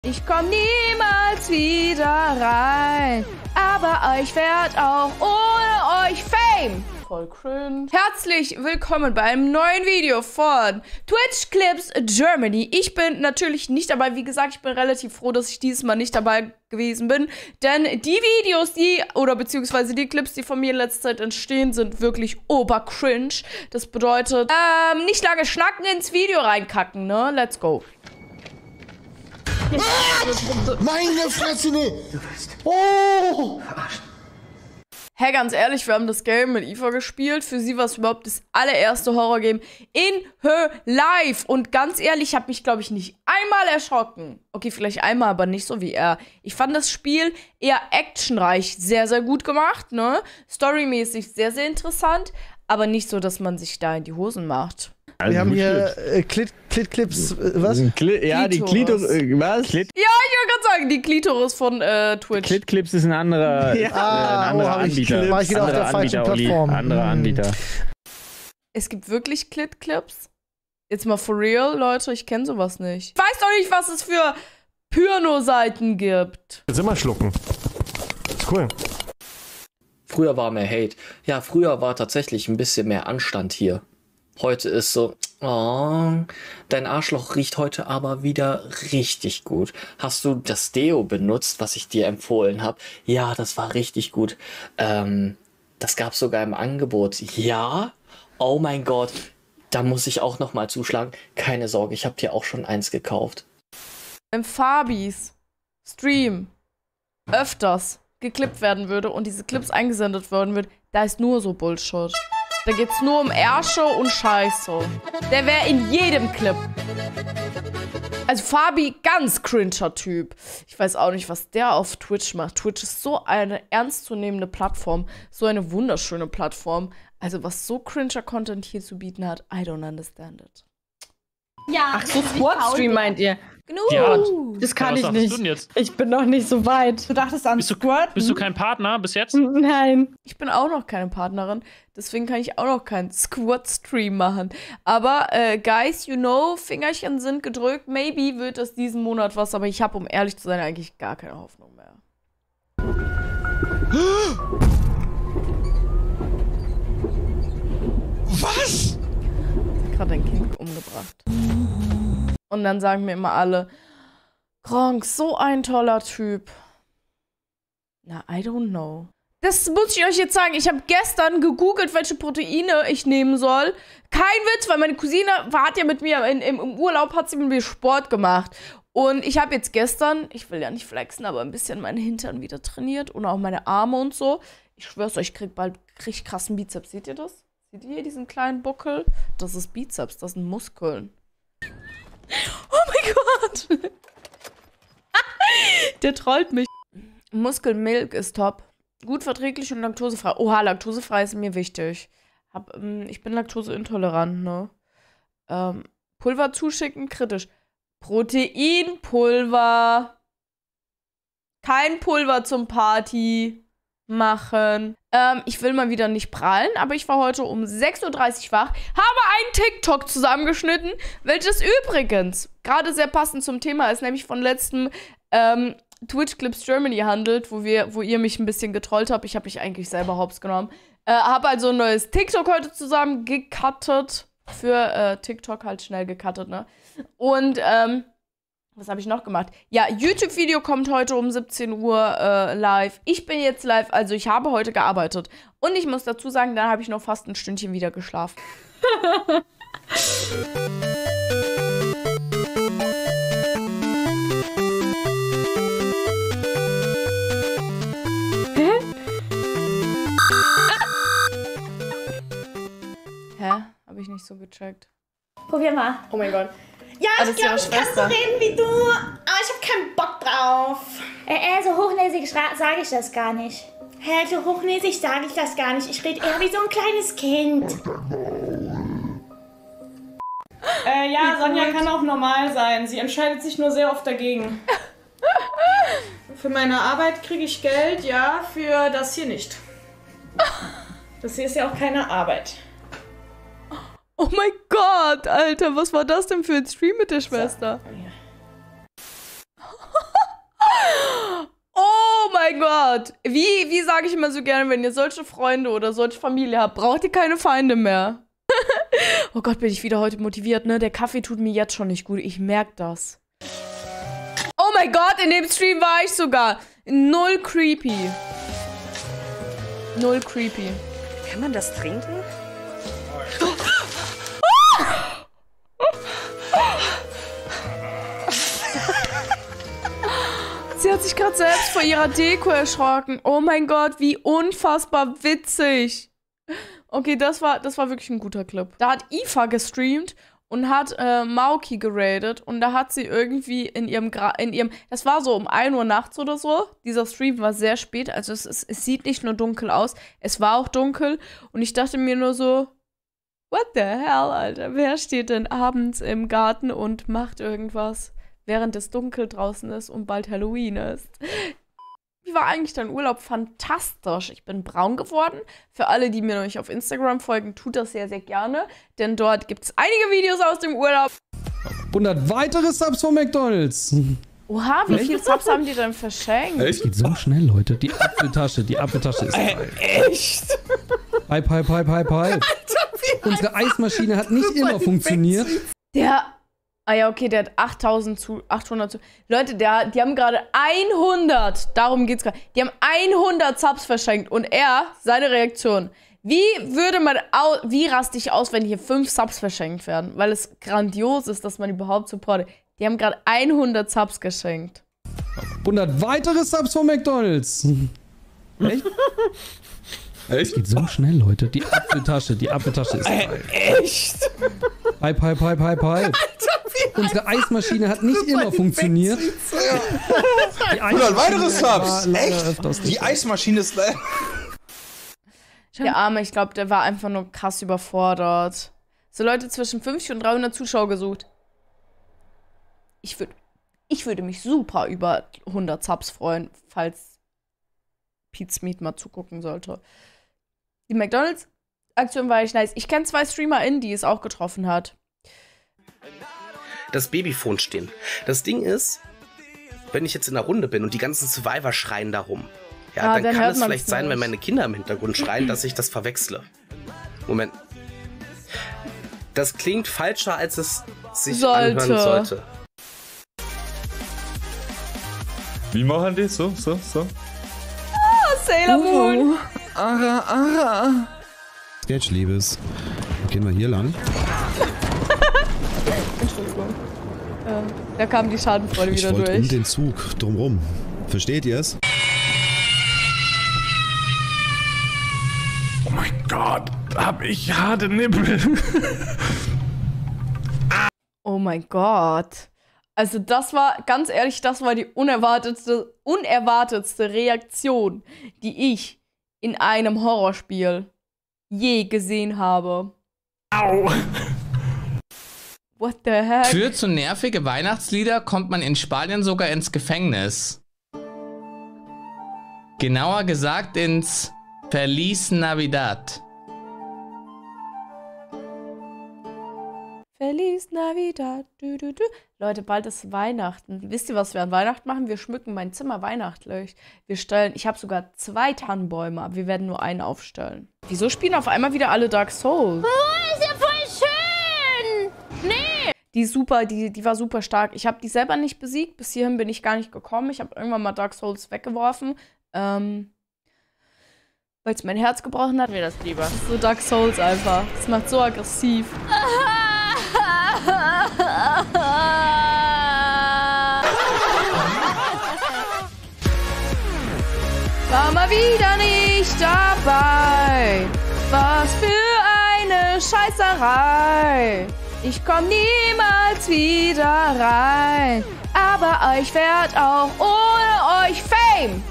Ich komm niemals wieder rein, aber euch fährt auch ohne euch Fame. Voll cringe. Herzlich willkommen bei einem neuen Video von Twitch Clips Germany. Ich bin natürlich nicht dabei. Wie gesagt, ich bin relativ froh, dass ich dieses Mal nicht dabei gewesen bin. Denn die Videos, beziehungsweise die Clips, die von mir in letzter Zeit entstehen, sind wirklich obercringe. Das bedeutet, nicht lange schnacken, ins Video reinkacken, ne? Let's go. Meine Fresse, ne! Oh! Hey, ganz ehrlich, wir haben das Game mit Eva gespielt. Für sie war es überhaupt das allererste Horrorgame in her life. Und ganz ehrlich, ich habe mich, glaube ich, nicht einmal erschrocken. Okay, vielleicht einmal, aber nicht so wie er. Ich fand das Spiel eher actionreich, sehr, sehr gut gemacht, ne? Storymäßig sehr, sehr interessant. Aber nicht so, dass man sich da in die Hosen macht. Also wir haben hier Clips, was? Ja, die Klitoris. Was? Ja, ich wollte gerade sagen, die Klitoris von Twitch. Clips ist ein anderer, anderer Anbieter. War ich wieder auf der falschen Plattform. Anderer Anbieter. Es gibt wirklich Clips? Jetzt mal for real, Leute, ich kenne sowas nicht. Ich weiß doch nicht, was es für Pyrno-Seiten gibt. Jetzt immer schlucken. Ist cool. Früher war mehr Hate. Ja, früher war tatsächlich ein bisschen mehr Anstand hier. Heute ist so, oh, dein Arschloch riecht heute aber wieder richtig gut. Hast du das Deo benutzt, was ich dir empfohlen habe? Ja, das war richtig gut. Das gab es sogar im Angebot. Ja? Oh mein Gott, da muss ich auch noch mal zuschlagen. Keine Sorge, ich habe dir auch schon eins gekauft. Wenn Fabis Stream öfters geklippt werden würde und diese Clips eingesendet worden wird, da ist nur so Bullshit. Da geht's nur um Ärsche und Scheiße. Der wäre in jedem Clip. Also Fabi, ganz cringer Typ. Ich weiß auch nicht, was der auf Twitch macht. Twitch ist so eine ernstzunehmende Plattform. So eine wunderschöne Plattform. Also was so cringer Content hier zu bieten hat, I don't understand it. Ja. Ach so, Squad-Stream meint ihr? Genug. Ja, das kann ich nicht. Ich bin noch nicht so weit. Du dachtest an Squad? Bist du kein Partner bis jetzt? Nein. Ich bin auch noch keine Partnerin, deswegen kann ich auch noch keinen Squad-Stream machen. Aber, guys, you know, Fingerchen sind gedrückt. Maybe wird es diesen Monat was, aber ich habe, um ehrlich zu sein, eigentlich gar keine Hoffnung mehr. Was? Gerade ein Kind umgebracht. Und dann sagen mir immer alle, Gronk, so ein toller Typ. Na, I don't know. Das muss ich euch jetzt sagen. Ich habe gestern gegoogelt, welche Proteine ich nehmen soll. Kein Witz, weil meine Cousine hat ja mit mir im Urlaub, hat sie mit mir Sport gemacht. Und ich habe jetzt gestern, ich will ja nicht flexen, aber ein bisschen meinen Hintern wieder trainiert und auch meine Arme und so. Ich schwör's euch, ich krieg bald richtig krassen Bizeps. Seht ihr das? Seht ihr hier diesen kleinen Buckel? Das ist Bizeps, das sind Muskeln. Oh mein Gott! Der trollt mich. Muskelmilk ist top. Gut verträglich und laktosefrei. Oha, laktosefrei ist mir wichtig. Ich bin laktoseintolerant, ne? Pulver zuschicken, kritisch. Proteinpulver. Kein Pulver zum Party machen. Ich will mal wieder nicht prallen, aber ich war heute um 6:30 Uhr wach, habe einen TikTok zusammengeschnitten, welches übrigens gerade sehr passend zum Thema ist, nämlich von letztem Twitch Clips Germany handelt, wo ihr mich ein bisschen getrollt habt. Ich habe mich eigentlich selber hops genommen. Habe also ein neues TikTok heute zusammen gecuttet. Für TikTok halt schnell gecuttet, ne? Und, was habe ich noch gemacht? Ja, YouTube-Video kommt heute um 17 Uhr live. Ich bin jetzt live, also ich habe heute gearbeitet. Und ich muss dazu sagen, dann habe ich noch fast ein Stündchen wieder geschlafen. Hä? Habe ich nicht so gecheckt. Probier mal. Oh mein Gott. Ja, Ah, das ich ist ihre glaube, ich kann so Schwester. reden wie du, aber ich habe keinen Bock drauf. So hochnäsig sage ich das gar nicht. Hä, so hochnäsig sage ich das gar nicht. Ich rede eher wie so ein kleines Kind. Ja, Sonja kann auch normal sein. Sie entscheidet sich nur sehr oft dagegen. Für meine Arbeit kriege ich Geld, ja, für das hier nicht. Das hier ist ja auch keine Arbeit. Oh mein Gott, Alter, was war das denn für ein Stream mit der Schwester? So. Gott. Wie sage ich immer so gerne, wenn ihr solche Freunde oder solche Familie habt, braucht ihr keine Feinde mehr. Oh Gott, bin ich wieder heute motiviert, ne? Der Kaffee tut mir jetzt schon nicht gut. Ich merke das. Oh mein Gott, in dem Stream war ich sogar. Null creepy. Null creepy. Kann man das trinken? Sie hat sich gerade selbst vor ihrer Deko erschrocken. Oh mein Gott, wie unfassbar witzig. Okay, das war wirklich ein guter Clip. Da hat Ifa gestreamt und hat Mauki geradet. Und da hat sie irgendwie in ihrem, das war so um 1 Uhr nachts oder so. Dieser Stream war sehr spät, also es sieht nicht nur dunkel aus, es war auch dunkel. Und ich dachte mir nur so, what the hell, Alter? Wer steht denn abends im Garten und macht irgendwas, während es dunkel draußen ist und bald Halloween ist? Wie war eigentlich dein Urlaub? Fantastisch. Ich bin braun geworden. Für alle, die mir noch nicht auf Instagram folgen, tut das sehr, sehr gerne. Denn dort gibt es einige Videos aus dem Urlaub. 100 weitere Subs von McDonald's. Oha, wie viele Subs haben die denn verschenkt? Es geht so schnell, Leute. Die Apfeltasche ist frei. Echt? Hype. Alter, unsere Eismaschine hat nicht immer funktioniert. Ah ja, okay, der hat 800 zu. Leute, die haben gerade 100, darum geht's gerade. Die haben 100 Subs verschenkt und seine Reaktion. Wie raste ich aus, wenn hier 5 Subs verschenkt werden? Weil es grandios ist, dass man überhaupt supportet. Die haben gerade 100 Subs geschenkt. 100 weitere Subs von McDonald's. Echt? Es geht so schnell, Leute. Die Apfeltasche ist frei. Echt? Hype. Alter, unsere Eismaschine hat nicht immer funktioniert. 100 weitere Subs! Echt? Die Eismaschine ist... Der Arme, ich glaube, der war einfach nur krass überfordert. So Leute zwischen 50 und 300 Zuschauer gesucht. Ich würde mich super über 100 Subs freuen, falls Pete's Meat mal zugucken sollte. Die McDonald's-Aktion war echt nice. Ich kenne 2 StreamerInnen, die es auch getroffen hat. Das Babyphone stehen. Das Ding ist, wenn ich jetzt in der Runde bin und die ganzen Survivor schreien darum, ja, dann kann es vielleicht sein, wenn meine Kinder im Hintergrund schreien, dass ich das verwechsle. Moment. Das klingt falscher, als es sich anhören sollte. Wie machen die? So. Ah, Sailor Moon. Ara. Sketch, Liebes. Gehen wir hier lang. Entschuldigung. Da kam die Schadenfreude wieder durch. Ich wollte um den Zug drumrum. Versteht ihr es? Oh mein Gott, hab ich harte Nippel. Oh mein Gott. Also das war, ganz ehrlich, das war die unerwartetste Reaktion, die ich in einem Horrorspiel je gesehen habe. Au. What the heck? Für zu nervige Weihnachtslieder kommt man in Spanien sogar ins Gefängnis. Genauer gesagt ins Feliz Navidad. Feliz Navidad. Leute, bald ist Weihnachten. Wisst ihr, was wir an Weihnachten machen? Wir schmücken mein Zimmer weihnachtlich. Ich habe sogar 2 Tannenbäume, aber wir werden nur einen aufstellen. Wieso spielen auf einmal wieder alle Dark Souls? Oh, ist ja voll schön! Nee! Die war super stark. Ich habe die selber nicht besiegt. Bis hierhin bin ich gar nicht gekommen. Ich habe irgendwann mal Dark Souls weggeworfen. Weil es mein Herz gebrochen hat. Mir das lieber. Das ist so Dark Souls einfach. Das macht so aggressiv. War mal wieder nicht dabei. Was für eine Scheißerei. Ich komm niemals wieder rein. Aber euch werd auch ohne euch Fame.